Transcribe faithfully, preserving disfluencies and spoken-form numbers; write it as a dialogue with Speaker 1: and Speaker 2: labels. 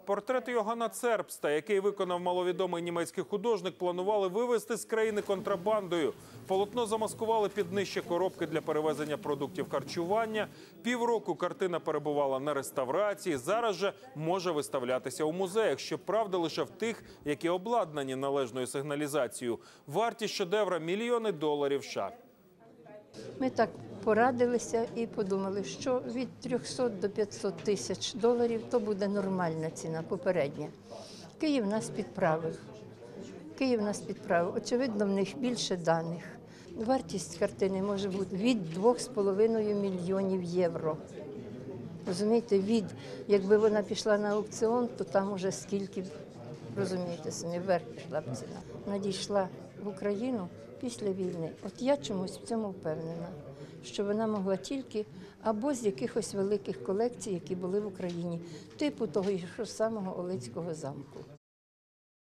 Speaker 1: Портрет Йоганна Цербста, який виконав маловідомий німецький художник, планували вивезти з країни контрабандою. Полотно замаскували під нижче коробки для перевезення продуктів харчування. Півроку картина перебувала на реставрації. Зараз же може виставлятися у музеях, щоправда, лише в тих, які обладнані належною сигналізацією. Вартість шедевра – мільйони доларів США.
Speaker 2: Ми так порадилися і подумали, що від трьохсот до п'ятсот тисяч доларів – то буде нормальна ціна, попередня. Київ нас підправив. Київ нас підправив. Очевидно, в них більше даних. Вартість картини може бути від двох з половиною мільйонів євро. Розумієте, від, якби вона пішла на аукціон, то там уже скільки, розумієте, самі вверх пішла б ціна. Надійшла в Україну після війни. От я чомусь в цьому впевнена, що вона могла тільки або з якихось великих колекцій, які були в Україні, типу того ж самого Олицького замку.